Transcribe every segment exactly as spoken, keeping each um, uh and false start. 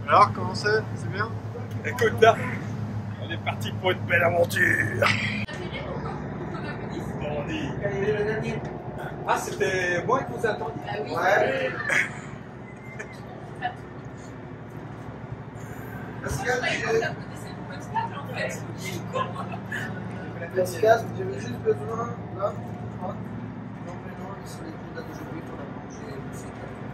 Alors, comment c'est? C'est bien? Écoute là, on est parti pour une belle aventure. Bon, on dit... Ah, c'était moi qui vous attendiez? Ah oui. Ouais. Parce que je... Efficace, j'avais juste besoin là, nom, prénom, sur les coups d'aujourd'hui pour la manger et tout ça.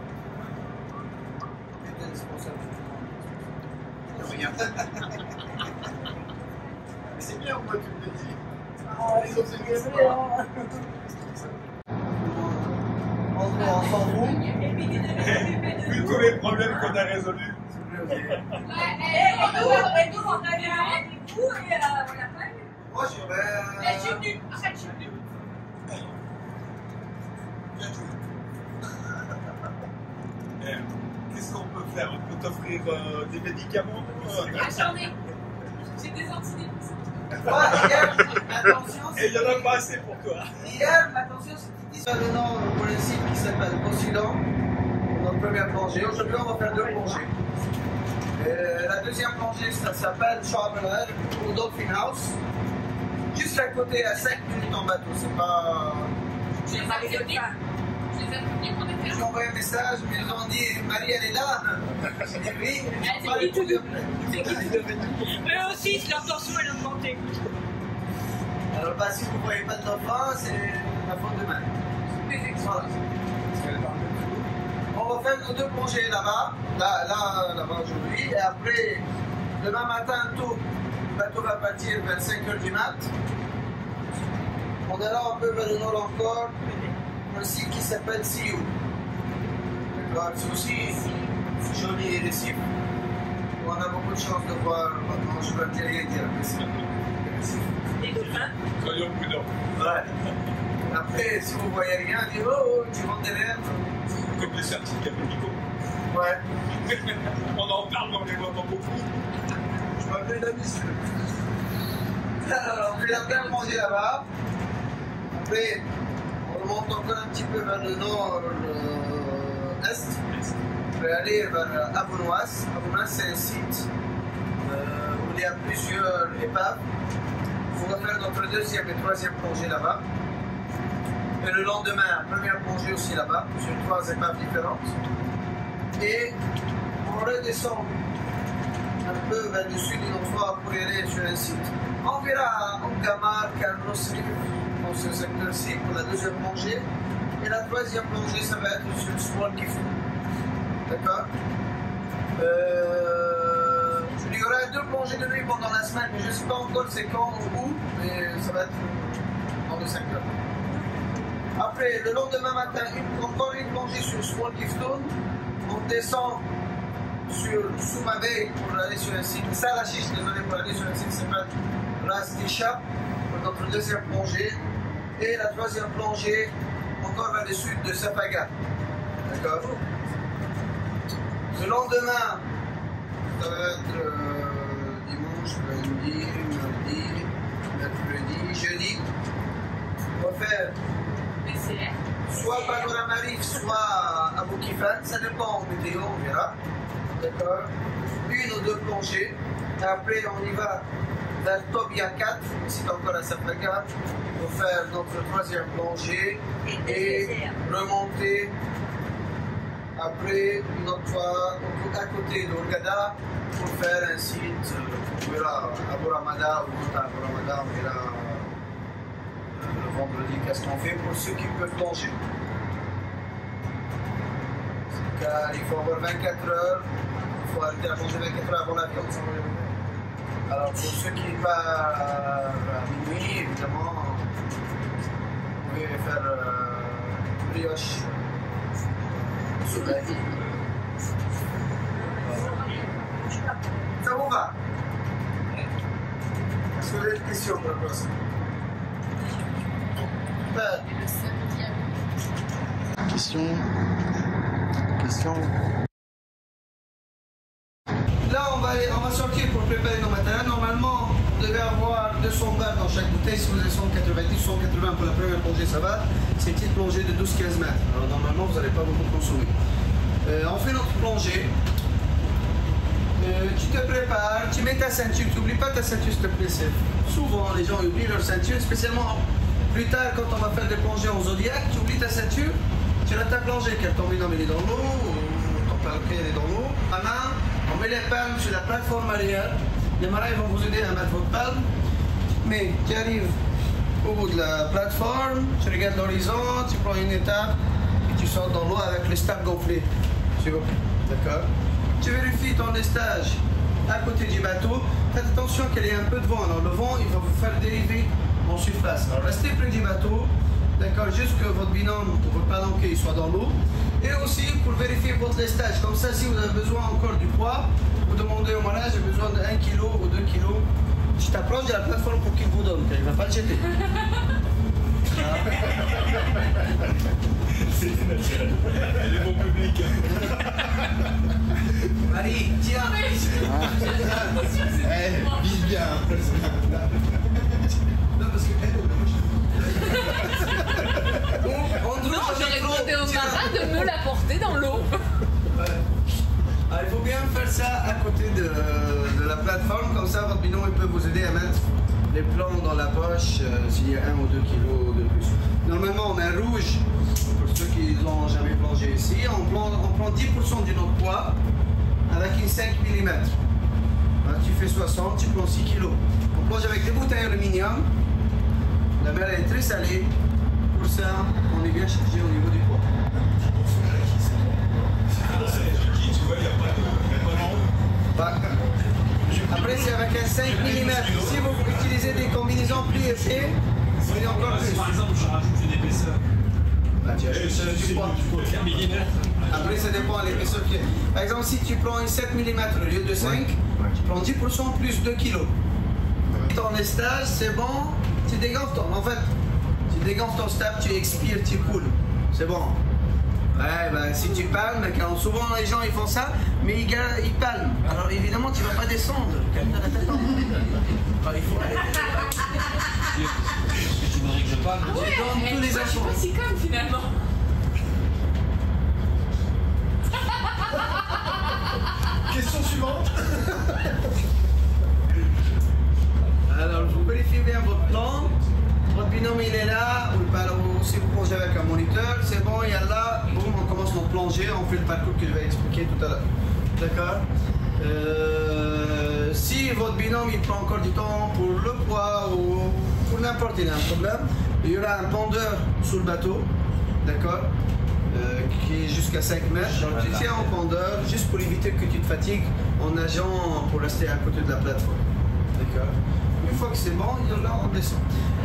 J'étais responsable du tout. Mais c'est bien, moi, tu me le dis. Ah, c'est bien, hein. André, on s'en fout. Vu tous les problèmes qu'on a résolus. Ouais, et nous, on avait un rendez-vous et on l'a pas eu. Moi, je vais. Mais je suis venue. En fait, je suis venue. Qu'est-ce qu'on peut faire? On peut t'offrir euh, des médicaments? Ah, j'en ai. J'ai des antidépresseurs. Ouais, hier, attention. Et il n'y en a pas assez pour toi. Hier, attention, c'était le nom pour le site qui s'appelle Poseidon, notre première plongée. Aujourd'hui, on va faire deux plongées. Euh, la deuxième plongée, ça s'appelle Schwabeler ou Dolphin House. Juste à côté, à cinq minutes en bateau. C'est pas. Je les ai prévenus. Je les ai prévenus qu'on était J'ai là. envoyé un message, mais ils ont dit Marie, elle est là. J'ai dit oui. Elle dit tout. C'est qui Eux aussi, leur tension elle a augmenté. Alors, bah, si vous ne voyez pas de dauphin, c'est la faute de main. Voilà. On va faire nos deux plongées là-bas, là, là, là-bas aujourd'hui, et après, demain matin, tôt, le bateau va partir vers cinq heures du mat. On ira un peu vers le nord encore, un site qui s'appelle Sioux. D'accord, c'est aussi joli récif. On a beaucoup de chance de voir, maintenant je ne vais rien dire, mais c'est Des dauphins. Soyons prudents. ouais. Après, si vous ne voyez rien, dites oh, oh, tu vends des lèvres. Comme les certificats médicaux. Ouais. On en parle, mais on les voit pas beaucoup. Je m'appelle la mission. Alors, on fait la première plongée là-bas. Après, on remonte encore un petit peu vers le nord-est. On va aller vers Avounoise. Avounoise, c'est un site euh, où il y a plusieurs épaves. On va faire notre deuxième et troisième plongée là-bas. Et le lendemain, première plongée aussi là-bas, sur trois épaves différentes. Et on redescend un peu vers le sud de notre fois pour aller sur un site. On verra à Ongamar, Carlos Rive, dans ce secteur-ci pour la deuxième plongée. Et la troisième plongée, ça va être sur le Small Gifu. D'accord euh, Il y aura deux plongées de nuit pendant la semaine, mais je ne sais pas encore c'est quand ou où, mais ça va être dans le secteur. Après, le lendemain matin, une, encore une plongée sur Small Giftone. On descend sur Soumabey pour aller sur un site, Salachiche, désolé, pour aller sur un site qui s'appelle Ras Tisha pour notre deuxième plongée. Et la troisième plongée, encore vers le sud de Sapaga. D'accord? Le lendemain, ça va être euh, dimanche, lundi, mardi, mercredi, jeudi. On va faire soit Panorama Reef, soit Abou Kifan, ça dépend en météo, on verra. D'accord? Une ou deux plongées. Et après, on y va vers Tobia quatre, c'est encore à Sapaga, pour faire notre troisième plongée et remonter après une autre fois à côté d'Orgada pour faire un site, on verra à Boramada ou à Boramada, on verra le vendredi qu'est-ce qu'on fait pour ceux qui peuvent plonger. Car il faut avoir vingt-quatre heures, il faut arrêter la plongée vingt-quatre heures avant l'avion. Alors pour ceux qui partent à minuit, évidemment, vous pouvez faire euh, brioche soleil. Ça vous va? Est-ce que vous avez des questions pour la personne? Question. Question. Là, on va, aller, on va sortir pour préparer nos matériels. Normalement, vous devez avoir deux cents balles dans chaque bouteille. Si vous avez cent quatre-vingt-dix, cent quatre-vingts pour la première plongée, ça va. C'est une petite plongée de douze à quinze mètres. Alors, normalement, vous n'allez pas beaucoup consommer. Euh, on fait notre plongée. te prépares, tu mets ta ceinture, tu n'oublies pas ta ceinture s'il te plaît. Souvent les gens oublient leur ceinture, spécialement plus tard quand on va faire des plongées en zodiac, tu oublies ta ceinture, tu rates ta plongée car ton binôme il est dans l'eau, ou ton palpier il est dans l'eau. Maintenant, on met les palmes sur la plateforme arrière, les marins vont vous aider à mettre votre palme, mais tu arrives au bout de la plateforme, tu regardes l'horizon, tu prends une étape et tu sors dans l'eau avec le stable gonflé. D'accord? Tu vérifies ton lestage à côté du bateau. Faites attention qu'il y ait un peu de vent. Alors le vent, il va vous faire dériver en surface. Alors restez près du bateau, d'accord, juste que votre binôme ou votre palanquet soit dans l'eau. Et aussi pour vérifier votre lestage. Comme ça, si vous avez besoin encore du poids, vous demandez au marin, j'ai besoin de un kilo ou deux kilos. Je t'approche de la plateforme pour qu'il vous donne, car il ne va pas le jeter. C'est naturel. Elle est bon public. Marie, tiens. Eh, vise bien. Non, parce que elle, Andrew, Non, j'aurais trop, demandé au tiens. marin de me la porter dans l'eau. Ouais. Alors, il faut bien faire ça à côté de, de la plateforme, comme ça votre binôme il peut vous aider à mettre les plans dans la poche euh, s'il y a un ou deux kilos de plus. Normalement on met rouge, pour ceux qui n'ont jamais plongé ici, on prend, on prend dix pour cent de notre poids avec une cinq millimètres. Hein, tu fais soixante, tu prends six kilos. On plonge avec des bouteilles aluminium, la mer est très salée, pour ça on est bien chargé au niveau du poids. Tu vois, il n'y a pas de. Bah, après, c'est avec un cinq millimètres. Si vous utilisez des combinaisons plus épais, c'est encore plus. Par exemple, je rajoute une épaisseur. Bah, tu ajoutes euh, du poids. Après, ça dépend de l'épaisseur qu'il y a. Par exemple, si tu prends une sept millimètres au lieu de cinq, tu prends dix pour cent plus deux kilos. Ton lestage, c'est bon, tu dégonfles ton. En fait, tu dégonfles ton stable, tu expires, tu coules. C'est bon. Ouais, ben si tu palmes, quand souvent les gens ils font ça, mais ils, ga- ils palment. Alors évidemment, tu vas pas descendre. Calme la tête en haut. Alors, il faut arrêter. Tu voudrais que je parle? Ah ouais, donne eh, tous les moi, je suis infos. pas si conne finalement. Question suivante. Alors, vous vérifiez bien votre plan. Votre binôme il est là, ou, le par- ou si vous plongez avec un moniteur, c'est bon, il y a là, boum, on commence notre plongée, on fait le parcours que je vais expliquer tout à l'heure. D'accord? Euh, si votre binôme il prend encore du temps pour le poids ou pour n'importe quel problème, il y aura un pendeur sous le bateau, d'accord? Euh, qui est jusqu'à cinq mètres. Donc tu tiens en pendeur juste pour éviter que tu te fatigues en nageant pour rester à côté de la plateforme. D'accord? Une fois que c'est bon, il y a là, on descend.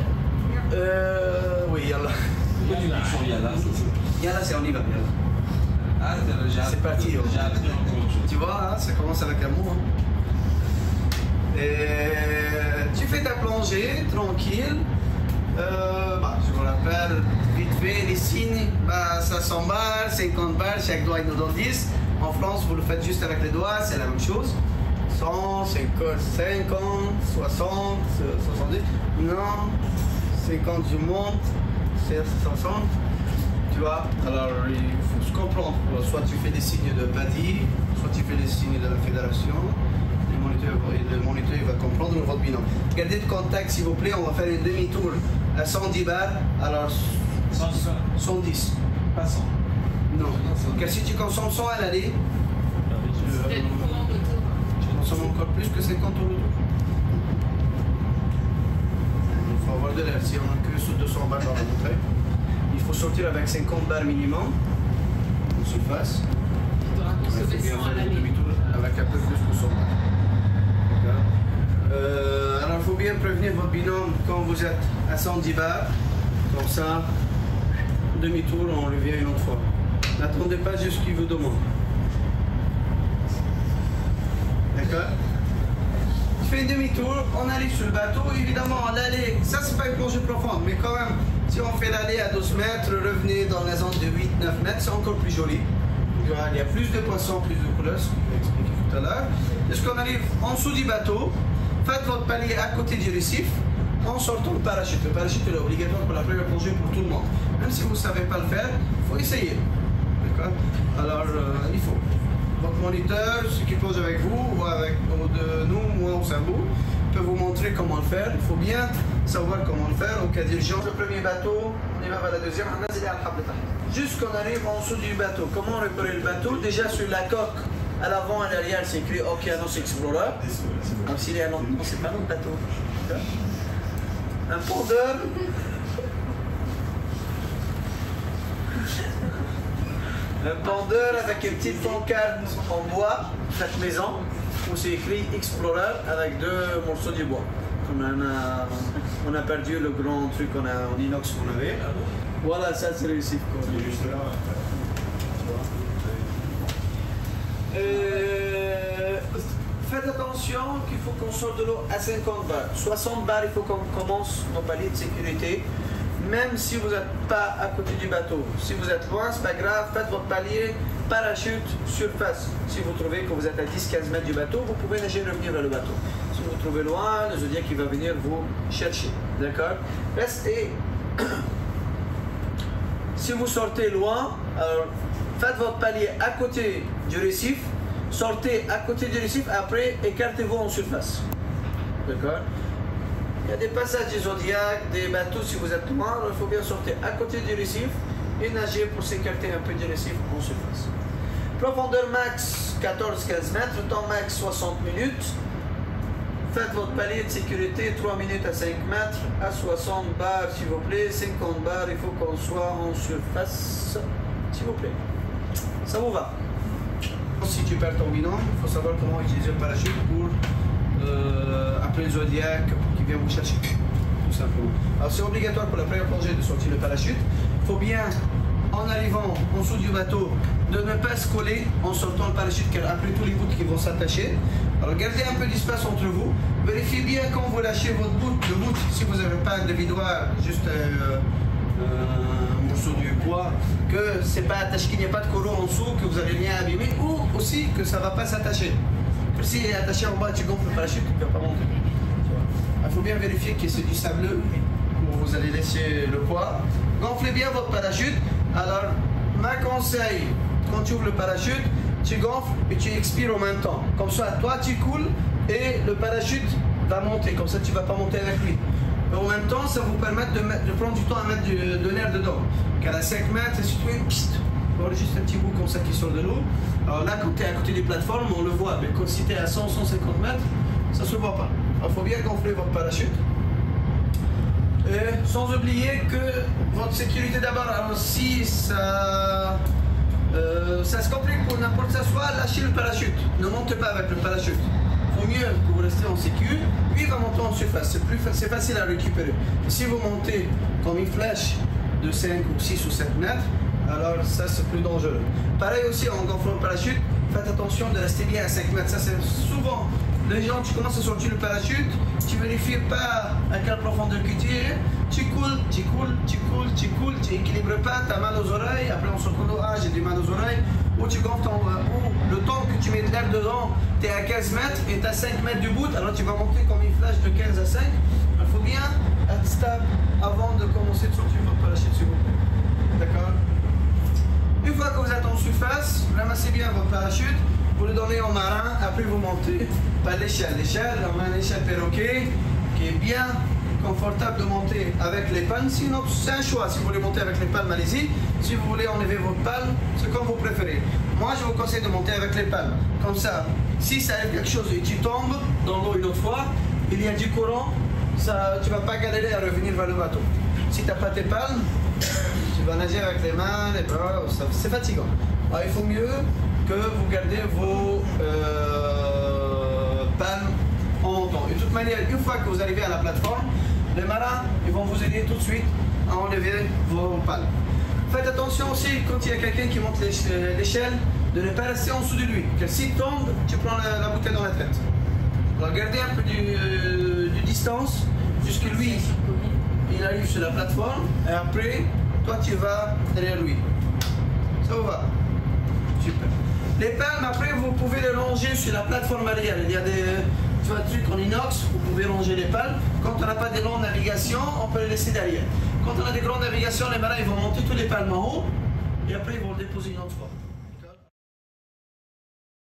Euh, oui, Yallah. Yallah, Yallah, c'est on y va, Yallah. Ah, j'ai C'est parti, oh. J'ai appris encore autre chose. Tu vois, hein, ça commence avec amour. Hein. Et tu fais ta plongée, tranquille. Euh, bah, je vous rappelle, vite fait, les signes, bah, ça cent balles, cinquante balles, chaque doigt nous donne dix. En France, vous le faites juste avec les doigts, c'est la même chose. cent, cinquante, soixante, soixante-dix. Non. cinquante je monte, c'est soixante, tu vois, alors il faut se comprendre, alors, soit tu fais des signes de Badi, soit tu fais des signes de la fédération, le moniteur, le moniteur il va comprendre votre binôme. Gardez le contact s'il vous plaît, on va faire un demi-tour à cent dix balles, alors cent dix. Pas cent. Non, car si tu consommes cent à l'aller, C'était du commande autour. tu consommes encore plus que cinquante euros. Il faut avoir de l'air. Si on a que sous deux cents barres dans la bouteille, il faut sortir avec cinquante barres minimum en surface. Tu dois Il faut consommer bien cent à faire le l'année. demi-tour avec un peu plus que cent barres. D'accord. Euh, alors il faut bien prévenir votre binôme quand vous êtes à cent dix barres. Comme ça, demi-tour, on revient une autre fois. N'attendez pas juste ce qu'il vous demande. D'accord? Tu fais un demi-tour, on arrive sur le bateau, évidemment l'aller, ça c'est pas une plongée profonde, mais quand même, si on fait l'aller à douze mètres, revenez dans la zone de huit neuf mètres, c'est encore plus joli. Il y a plus de poissons, plus de couleurs, ce que je vais expliquer tout à l'heure. Lorsqu'on arrive en dessous du bateau, faites votre palier à côté du récif, en sortant le parachute. Le parachute est obligatoire pour la première plongée pour tout le monde. Même si vous ne savez pas le faire, il faut essayer. D'accord? Alors, euh, il faut. votre moniteur, ceux qui posent avec vous, ou avec ou de nous, moi au cerveau, peut vous montrer comment le faire. Il faut bien savoir comment le faire au cas d'urgence. Le premier bateau, on y va vers la deuxième. Jusqu'on arrive en dessous du bateau. Comment réparer le bateau? Déjà sur la coque, à l'avant et à l'arrière, c'est écrit Okeanos Explorer. Même s'il est un autre, non, c'est pas notre bateau. Un pondeur. Un pondeur avec une petite pancarte en bois, chaque maison, où c'est écrit Explorer avec deux morceaux de bois. On a, on a perdu le grand truc en, en inox qu'on avait. Voilà, ça c'est réussi. Euh, faites attention qu'il faut qu'on sorte de l'eau à cinquante bars. soixante bars, il faut qu'on commence nos paliers de sécurité. Même si vous n'êtes pas à côté du bateau. Si vous êtes loin, c'est pas grave, faites votre palier, parachute, surface. Si vous trouvez que vous êtes à dix à quinze mètres du bateau, vous pouvez nager et revenir vers le bateau. Si vous vous trouvez loin, le Zodiac il va venir vous chercher. D'accord? Restez. Si vous sortez loin, alors faites votre palier à côté du récif, sortez à côté du récif, après écartez-vous en surface. D'accord? Il y a des passages du Zodiac, des bateaux si vous êtes loin, alors il faut bien sortir à côté du récif et nager pour s'écarter un peu du récif en surface. Profondeur max quatorze à quinze mètres, temps max soixante minutes. Faites votre palier de sécurité trois minutes à cinq mètres, à soixante bars s'il vous plaît, cinquante bars, il faut qu'on soit en surface, s'il vous plaît. Ça vous va? Si tu perds ton binôme, il faut savoir comment utiliser le parachute pour euh, appeler le Zodiac qui vient vous chercher, tout simplement. Alors c'est obligatoire pour la première plongée de sortir le parachute. Il faut bien, en arrivant en dessous du bateau, de ne pas se coller en sortant le parachute, car après tous les bouts qui vont s'attacher. Alors gardez un peu d'espace entre vous. Vérifiez bien quand vous lâchez votre bout, le bout, si vous n'avez pas de vidoir, juste euh, euh, un morceau du bois, que c'est pas attaché, qu'il n'y a pas de collo en dessous, que vous allez rien abîmer, ou aussi que ça ne va pas s'attacher. S'il est attaché en bas, tu gonfles le parachute, il ne va pas monter. Il faut bien vérifier que c'est du sableux où vous allez laisser le poids. Gonflez bien votre parachute. Alors, ma conseil, quand tu ouvres le parachute, tu gonfles et tu expires en même temps. Comme ça, toi tu coules et le parachute va monter. Comme ça, tu ne vas pas monter avec lui. Mais en même temps, ça vous permet de, mettre, de prendre du temps à mettre du, de l'air dedans. Car à cinq mètres, si tu fais piste, voilà, juste un petit bout comme ça qui sort de l'eau. Alors là, quand tu es à côté des plateformes, on le voit. Mais quand si tu es à cent à cent cinquante mètres, ça ne se voit pas. Il faut bien gonfler votre parachute. Et sans oublier que votre sécurité d'abord. Alors si ça, euh, ça se complique pour n'importe quoi, soit lâchez le parachute. Ne montez pas avec le parachute. Il vaut mieux que vous restez en sécu. Lui il va monter en surface. C'est plus c'est facile à récupérer. Et si vous montez comme une flèche de cinq ou six ou sept mètres, alors ça c'est plus dangereux. Pareil aussi en gonflant le parachute, faites attention de rester bien à cinq mètres. Ça c'est souvent les gens, tu commences à sortir le parachute, tu ne vérifies pas à quelle profondeur que tu es, tu coules, tu coules, tu coules, tu coules, tu n'équilibres pas, tu as mal aux oreilles, après on se retrouve, ah j'ai du mal aux oreilles, ou tu gonfles ton, ou le temps que tu mets de l'air dedans, tu es à quinze mètres et tu as cinq mètres du bout, alors tu vas monter comme une flèche de quinze à cinq. Il faut bien être stable avant de commencer de sortir votre parachute s'il vous plaît. D'accord? Une fois que vous êtes en surface, ramassez bien votre parachute, vous le donnez au marin, après vous montez par l'échelle. L'échelle, on a une échelle perroquet qui est bien confortable de monter avec les palmes. Sinon, c'est un choix. Si vous voulez monter avec les palmes, allez-y. Si vous voulez enlever votre palme, c'est comme vous préférez. Moi, je vous conseille de monter avec les palmes. Comme ça, si ça arrive quelque chose et tu tombes dans l'eau une autre fois, il y a du courant, ça, tu ne vas pas galérer à revenir vers le bateau. Si tu n'as pas tes palmes, tu vas nager avec les mains, les bras, c'est fatigant. Alors, il faut mieux que vous gardez vos euh, palmes en montant. De toute manière, une fois que vous arrivez à la plateforme, les marins ils vont vous aider tout de suite à enlever vos palmes. Faites attention aussi quand il y a quelqu'un qui monte l'échelle de ne pas rester en dessous de lui. Car s'il tombe, tu prends la, la bouteille dans la tête. Alors gardez un peu du, euh, du distance jusqu'à lui, il arrive sur la plateforme et après, toi tu vas derrière lui. Ça vous va? Super. Les palmes, après, vous pouvez les ranger sur la plateforme arrière. Il y a des tu vois, trucs en inox, vous pouvez ranger les palmes. Quand on n'a pas de grandes navigations, on peut les laisser derrière. Quand on a des grandes navigations, les marins ils vont monter tous les palmes en haut et après ils vont le déposer une autre fois.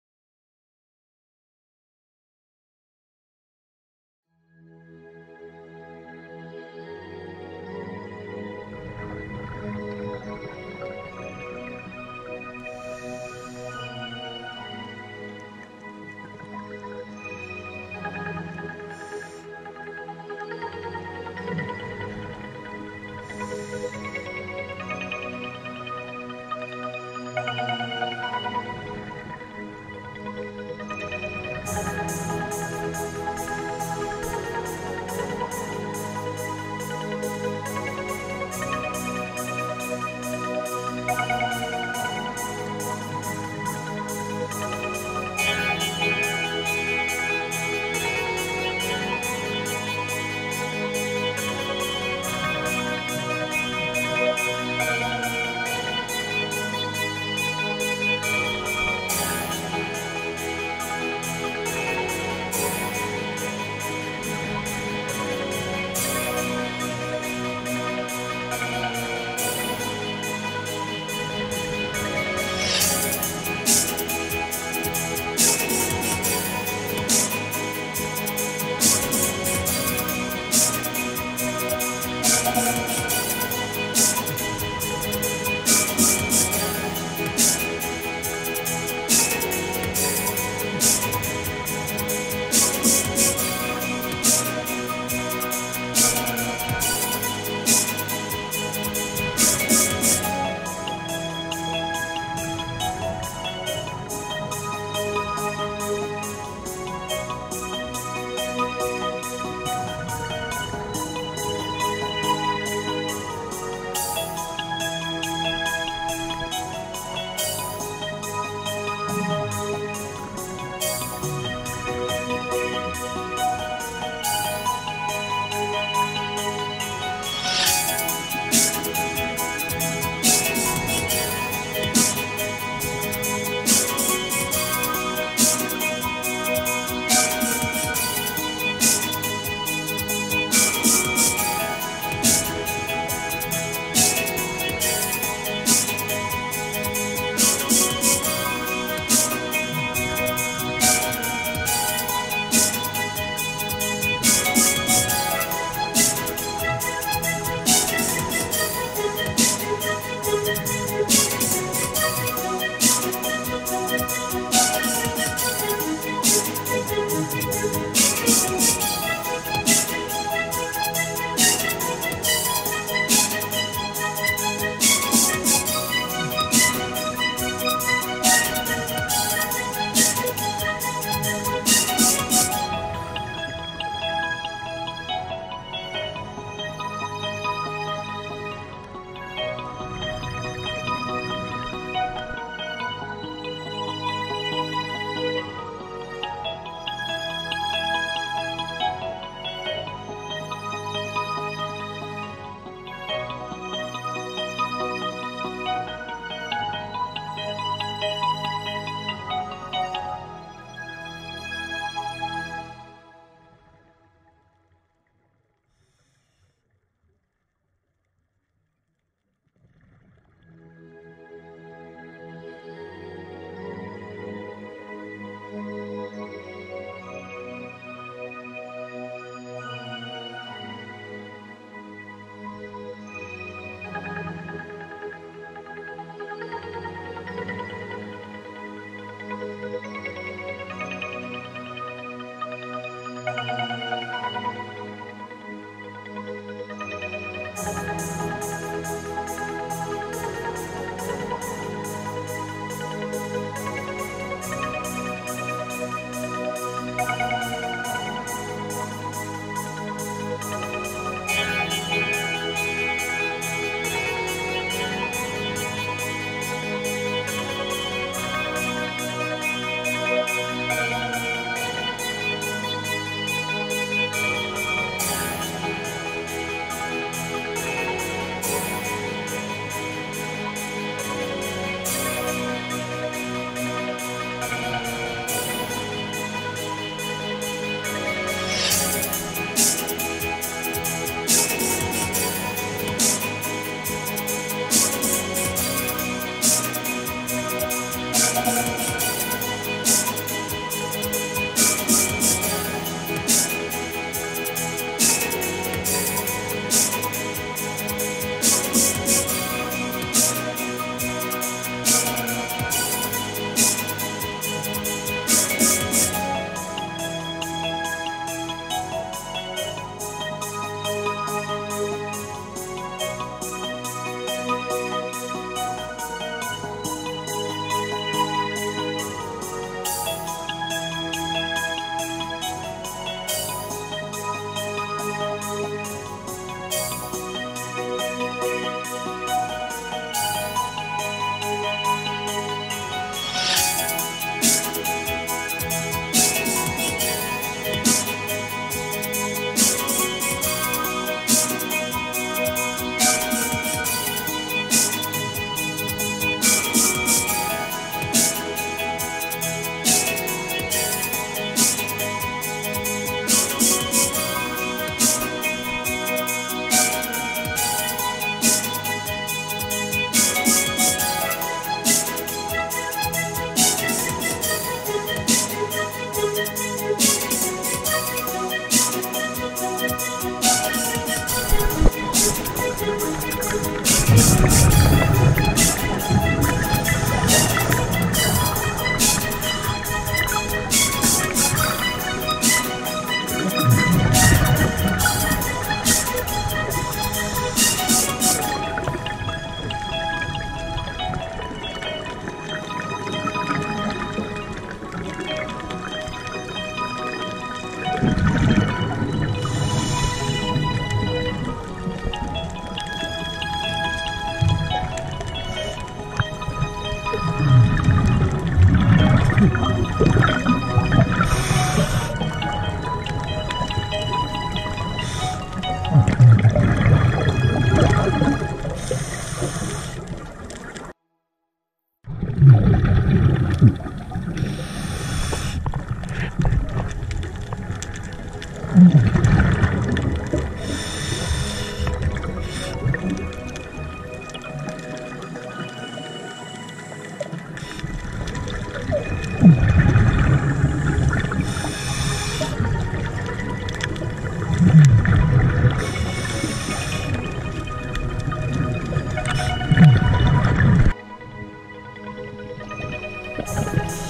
Merci.